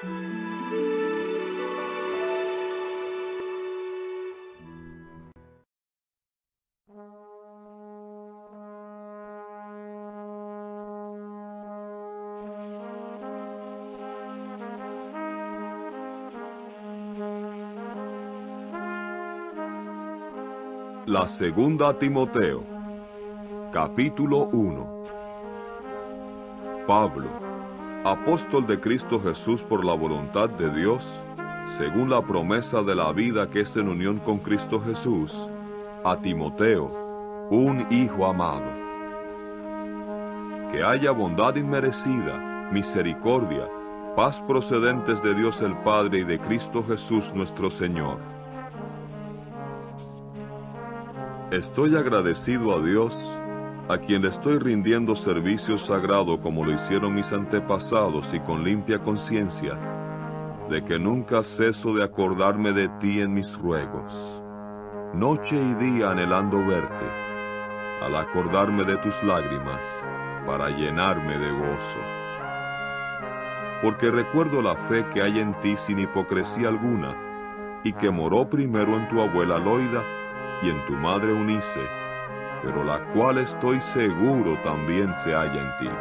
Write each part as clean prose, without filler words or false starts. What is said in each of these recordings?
La segunda a Timoteo, capítulo 1. Pablo, apóstol de Cristo Jesús por la voluntad de Dios, según la promesa de la vida que es en unión con Cristo Jesús, a Timoteo, un hijo amado. Que haya bondad inmerecida, misericordia, paz procedentes de Dios el Padre y de Cristo Jesús nuestro Señor. Estoy agradecido a Dios, a quien le estoy rindiendo servicio sagrado como lo hicieron mis antepasados y con limpia conciencia, de que nunca ceso de acordarme de ti en mis ruegos, noche y día anhelando verte, al acordarme de tus lágrimas, para llenarme de gozo. Porque recuerdo la fe que hay en ti sin hipocresía alguna, y que moró primero en tu abuela Loida, y en tu madre Eunice, pero la cual estoy seguro también se halla en ti.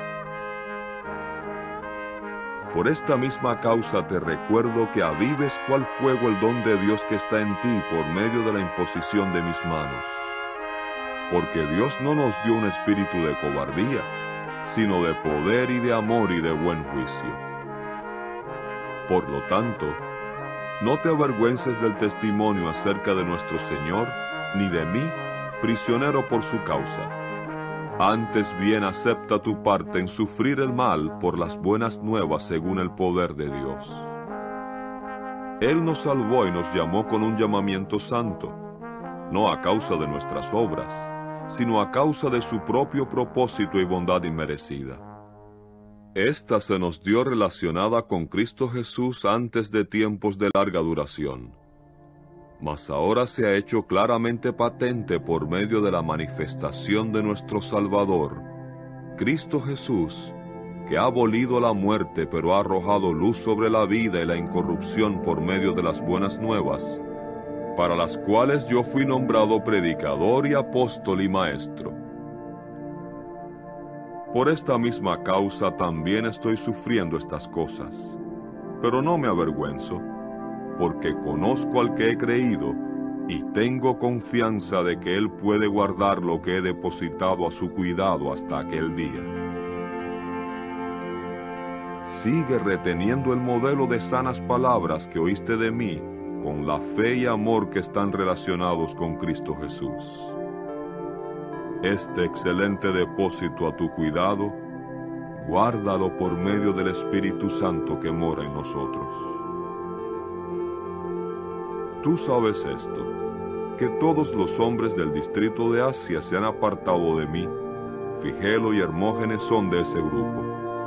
Por esta misma causa te recuerdo que avives cual fuego el don de Dios que está en ti por medio de la imposición de mis manos. Porque Dios no nos dio un espíritu de cobardía, sino de poder y de amor y de buen juicio. Por lo tanto, no te avergüences del testimonio acerca de nuestro Señor, ni de mí, prisionero por su causa. Antes bien acepta tu parte en sufrir el mal por las buenas nuevas según el poder de Dios. Él nos salvó y nos llamó con un llamamiento santo, no a causa de nuestras obras, sino a causa de su propio propósito y bondad inmerecida. Esta se nos dio relacionada con Cristo Jesús antes de tiempos de larga duración, mas ahora se ha hecho claramente patente por medio de la manifestación de nuestro Salvador, Cristo Jesús, que ha abolido la muerte pero ha arrojado luz sobre la vida y la incorrupción por medio de las buenas nuevas, para las cuales yo fui nombrado predicador y apóstol y maestro. Por esta misma causa también estoy sufriendo estas cosas, pero no me avergüenzo, porque conozco al que he creído y tengo confianza de que Él puede guardar lo que he depositado a su cuidado hasta aquel día. Sigue reteniendo el modelo de sanas palabras que oíste de mí, con la fe y amor que están relacionados con Cristo Jesús. Este excelente depósito a tu cuidado, guárdalo por medio del Espíritu Santo que mora en nosotros. Tú sabes esto, que todos los hombres del distrito de Asia se han apartado de mí. Figelo y Hermógenes son de ese grupo.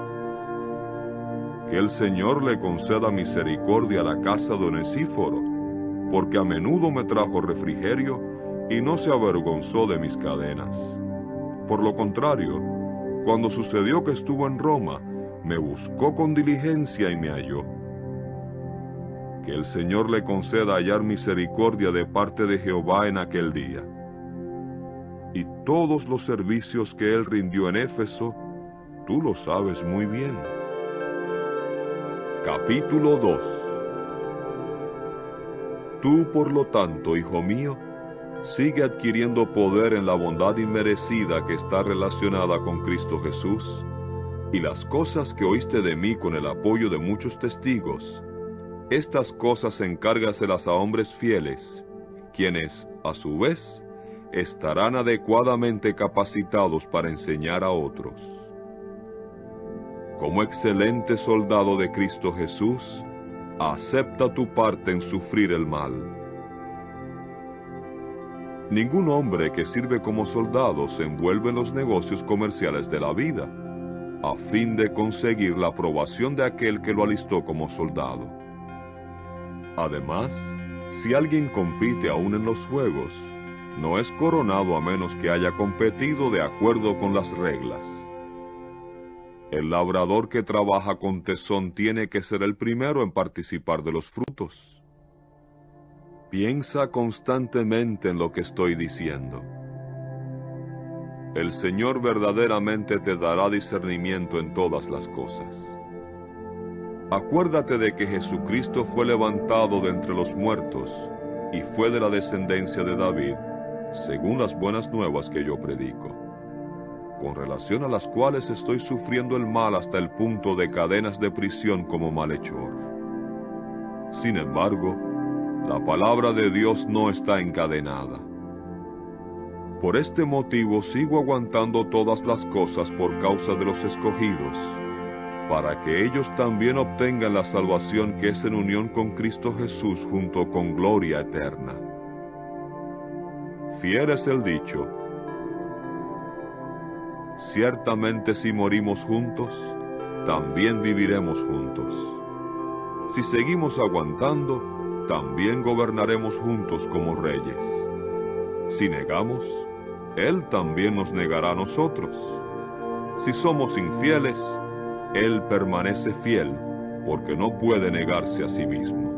Que el Señor le conceda misericordia a la casa de Onesíforo, porque a menudo me trajo refrigerio y no se avergonzó de mis cadenas. Por lo contrario, cuando sucedió que estuvo en Roma, me buscó con diligencia y me halló. Que el Señor le conceda hallar misericordia de parte de Jehová en aquel día. Y todos los servicios que él rindió en Éfeso, tú lo sabes muy bien. Capítulo 2. Tú, por lo tanto, hijo mío, sigue adquiriendo poder en la bondad inmerecida que está relacionada con Cristo Jesús, y las cosas que oíste de mí con el apoyo de muchos testigos, estas cosas encárgaselas a hombres fieles, quienes, a su vez, estarán adecuadamente capacitados para enseñar a otros. Como excelente soldado de Cristo Jesús, acepta tu parte en sufrir el mal. Ningún hombre que sirve como soldado se envuelve en los negocios comerciales de la vida, a fin de conseguir la aprobación de aquel que lo alistó como soldado. Además, si alguien compite aún en los juegos, no es coronado a menos que haya competido de acuerdo con las reglas. El labrador que trabaja con tesón tiene que ser el primero en participar de los frutos. Piensa constantemente en lo que estoy diciendo. El Señor verdaderamente te dará discernimiento en todas las cosas. Acuérdate de que Jesucristo fue levantado de entre los muertos y fue de la descendencia de David, según las buenas nuevas que yo predico, con relación a las cuales estoy sufriendo el mal hasta el punto de cadenas de prisión como malhechor. Sin embargo, la palabra de Dios no está encadenada. Por este motivo sigo aguantando todas las cosas por causa de los escogidos, para que ellos también obtengan la salvación que es en unión con Cristo Jesús junto con gloria eterna. Fiel es el dicho: ciertamente si morimos juntos, también viviremos juntos. Si seguimos aguantando, también gobernaremos juntos como reyes. Si negamos, Él también nos negará a nosotros. Si somos infieles, Él permanece fiel, porque no puede negarse a sí mismo.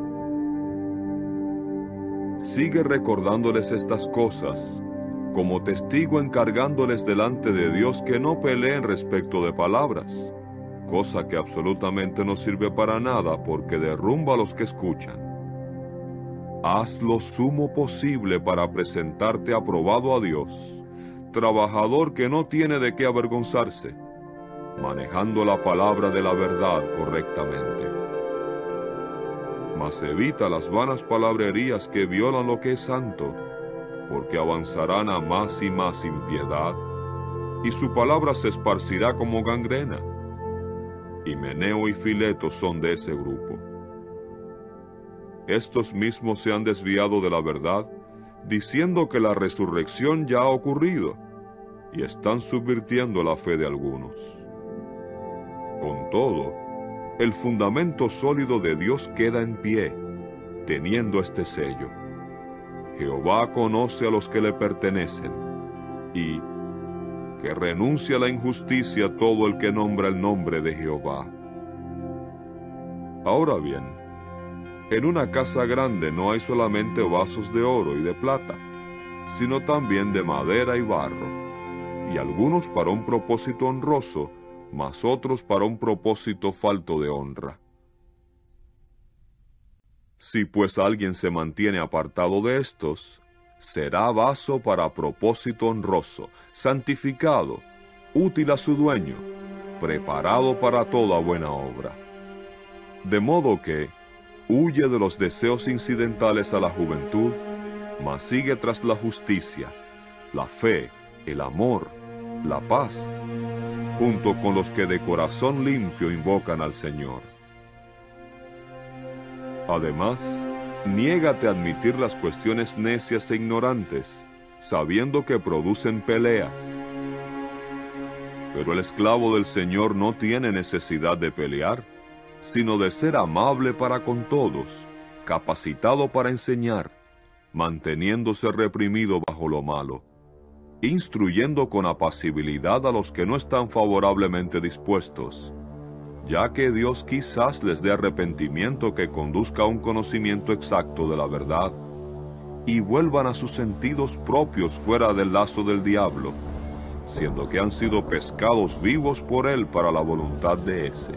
Sigue recordándoles estas cosas, como testigo encargándoles delante de Dios que no peleen respecto de palabras, cosa que absolutamente no sirve para nada porque derrumba a los que escuchan. Haz lo sumo posible para presentarte aprobado a Dios, trabajador que no tiene de qué avergonzarse, manejando la palabra de la verdad correctamente. Mas evita las vanas palabrerías que violan lo que es santo, porque avanzarán a más y más impiedad, y su palabra se esparcirá como gangrena. Himeneo y Fileto son de ese grupo. Estos mismos se han desviado de la verdad, diciendo que la resurrección ya ha ocurrido, y están subvirtiendo la fe de algunos. Con todo, el fundamento sólido de Dios queda en pie, teniendo este sello: Jehová conoce a los que le pertenecen, y que renuncie a la injusticia todo el que nombra el nombre de Jehová. Ahora bien, en una casa grande no hay solamente vasos de oro y de plata, sino también de madera y barro, y algunos para un propósito honroso, mas otros para un propósito falto de honra. Si pues alguien se mantiene apartado de estos, será vaso para propósito honroso, santificado, útil a su dueño, preparado para toda buena obra. De modo que huye de los deseos incidentales a la juventud, mas sigue tras la justicia, la fe, el amor, la paz, junto con los que de corazón limpio invocan al Señor. Además, niégate a admitir las cuestiones necias e ignorantes, sabiendo que producen peleas. Pero el esclavo del Señor no tiene necesidad de pelear, sino de ser amable para con todos, capacitado para enseñar, manteniéndose reprimido bajo lo malo, instruyendo con apacibilidad a los que no están favorablemente dispuestos, ya que Dios quizás les dé arrepentimiento que conduzca a un conocimiento exacto de la verdad, y vuelvan a sus sentidos propios fuera del lazo del diablo, siendo que han sido pescados vivos por él para la voluntad de ese.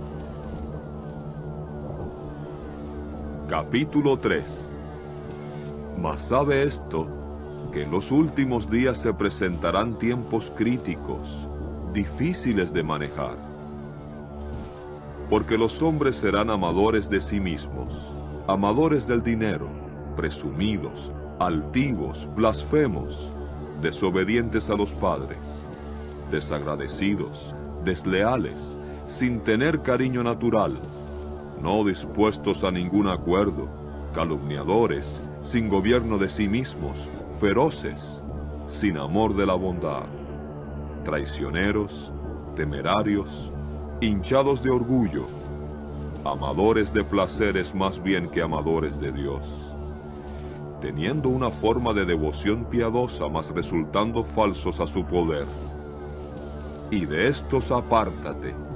Capítulo 3. Mas sabe esto, que en los últimos días se presentarán tiempos críticos, difíciles de manejar. Porque los hombres serán amadores de sí mismos, amadores del dinero, presumidos, altivos, blasfemos, desobedientes a los padres, desagradecidos, desleales, sin tener cariño natural, no dispuestos a ningún acuerdo, calumniadores, sin gobierno de sí mismos, feroces, sin amor de la bondad, traicioneros, temerarios, hinchados de orgullo, amadores de placeres más bien que amadores de Dios, teniendo una forma de devoción piadosa, mas resultando falsos a su poder. Y de estos apártate,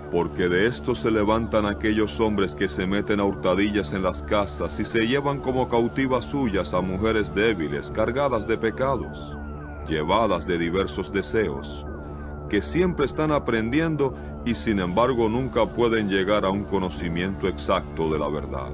Porque de esto se levantan aquellos hombres que se meten a hurtadillas en las casas y se llevan como cautivas suyas a mujeres débiles, cargadas de pecados, llevadas de diversos deseos, que siempre están aprendiendo y sin embargo nunca pueden llegar a un conocimiento exacto de la verdad.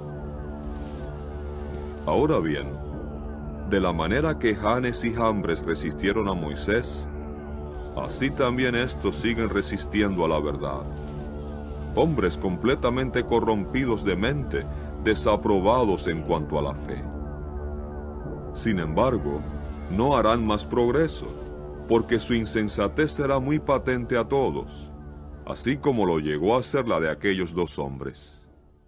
Ahora bien, de la manera que Janes y Jambres resistieron a Moisés, así también estos siguen resistiendo a la verdad. Hombres completamente corrompidos de mente, desaprobados en cuanto a la fe. Sin embargo, no harán más progreso, porque su insensatez será muy patente a todos, así como lo llegó a ser la de aquellos dos hombres.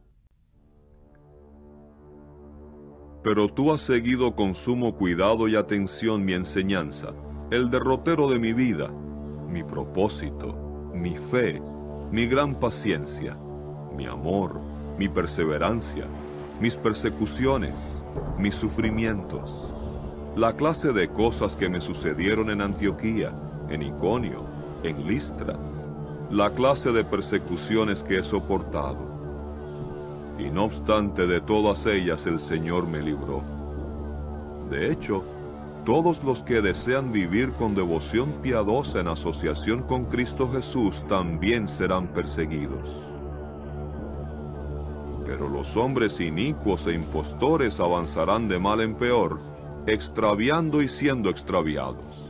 Pero tú has seguido con sumo cuidado y atención mi enseñanza, el derrotero de mi vida, mi propósito, mi fe, mi gran paciencia, mi amor, mi perseverancia, mis persecuciones, mis sufrimientos, la clase de cosas que me sucedieron en Antioquía, en Iconio, en Listra, la clase de persecuciones que he soportado. Y no obstante de todas ellas el Señor me libró. De hecho, todos los que desean vivir con devoción piadosa en asociación con Cristo Jesús también serán perseguidos. Pero los hombres inicuos e impostores avanzarán de mal en peor, extraviando y siendo extraviados.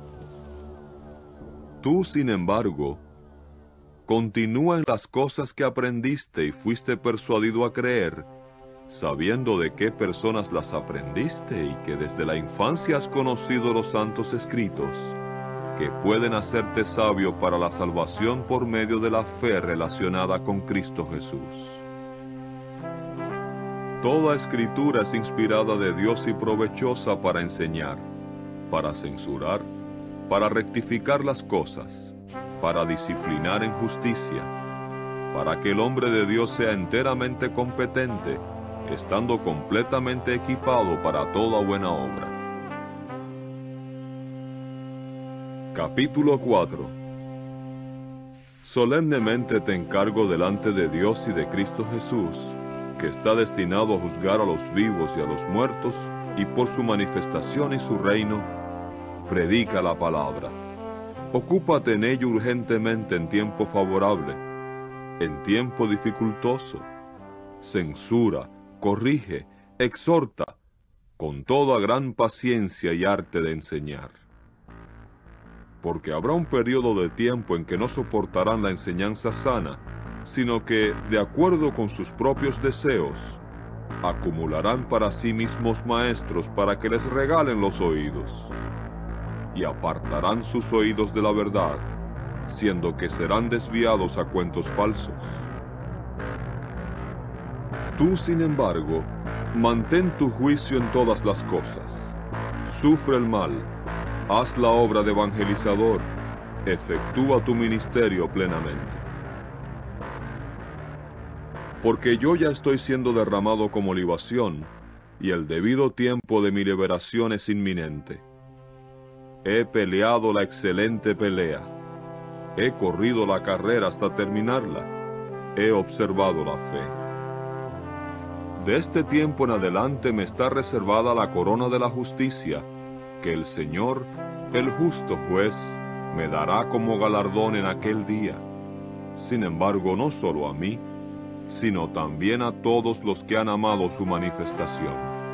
Tú, sin embargo, continúa en las cosas que aprendiste y fuiste persuadido a creer, sabiendo de qué personas las aprendiste y que desde la infancia has conocido los santos escritos, que pueden hacerte sabio para la salvación por medio de la fe relacionada con Cristo Jesús. Toda escritura es inspirada de Dios y provechosa para enseñar, para censurar, para rectificar las cosas, para disciplinar en justicia, para que el hombre de Dios sea enteramente competente, estando completamente equipado para toda buena obra. Capítulo 4. Solemnemente te encargo delante de Dios y de Cristo Jesús, que está destinado a juzgar a los vivos y a los muertos, y por su manifestación y su reino, predica la palabra. Ocúpate en ello urgentemente en tiempo favorable, en tiempo dificultoso. Censura, corrige, exhorta, con toda gran paciencia y arte de enseñar. Porque habrá un periodo de tiempo en que no soportarán la enseñanza sana, sino que, de acuerdo con sus propios deseos, acumularán para sí mismos maestros para que les regalen los oídos, y apartarán sus oídos de la verdad, siendo que serán desviados a cuentos falsos. Tú, sin embargo, mantén tu juicio en todas las cosas. Sufre el mal, haz la obra de evangelizador, efectúa tu ministerio plenamente. Porque yo ya estoy siendo derramado como libación, y el debido tiempo de mi liberación es inminente. He peleado la excelente pelea, he corrido la carrera hasta terminarla, he observado la fe. De este tiempo en adelante me está reservada la corona de la justicia, que el Señor, el justo juez, me dará como galardón en aquel día. Sin embargo, no solo a mí, sino también a todos los que han amado su manifestación.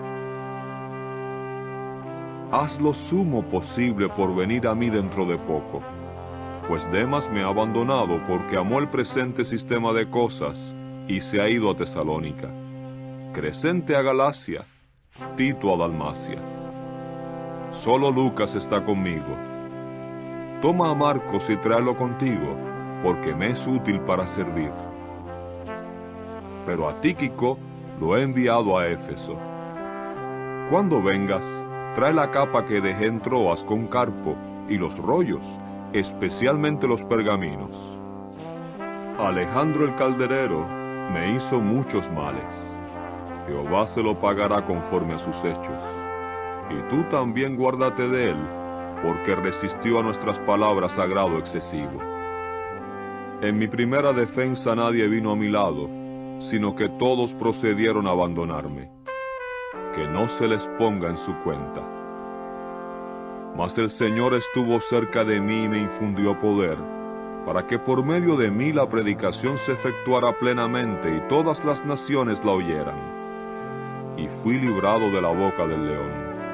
Haz lo sumo posible por venir a mí dentro de poco, pues Demas me ha abandonado porque amó el presente sistema de cosas y se ha ido a Tesalónica. Crescente a Galacia, Tito a Dalmacia. Solo Lucas está conmigo. Toma a Marcos y tráelo contigo, porque me es útil para servir. Pero a Tíquico lo he enviado a Éfeso. Cuando vengas, trae la capa que dejé en Troas con Carpo y los rollos, especialmente los pergaminos. Alejandro el calderero me hizo muchos males. Jehová se lo pagará conforme a sus hechos. Y tú también guárdate de él, porque resistió a nuestras palabras a grado excesivo. En mi primera defensa nadie vino a mi lado, sino que todos procedieron a abandonarme. Que no se les ponga en su cuenta. Mas el Señor estuvo cerca de mí y me infundió poder, para que por medio de mí la predicación se efectuara plenamente y todas las naciones la oyeran. Y fui librado de la boca del león.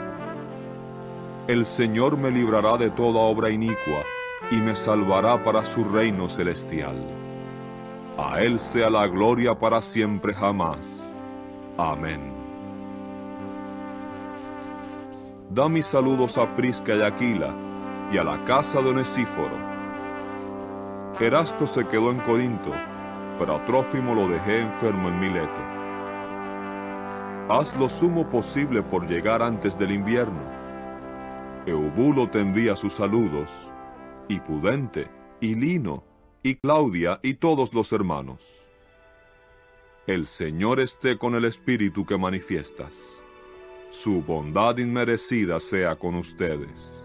El Señor me librará de toda obra inicua, y me salvará para su reino celestial. A Él sea la gloria para siempre jamás. Amén. Da mis saludos a Prisca y Aquila, y a la casa de Onesíforo. Erasto se quedó en Corinto, pero a Trófimo lo dejé enfermo en Mileto. Haz lo sumo posible por llegar antes del invierno. Eubulo te envía sus saludos, y Pudente, y Lino, y Claudia, y todos los hermanos. El Señor esté con el espíritu que manifiestas. Su bondad inmerecida sea con ustedes.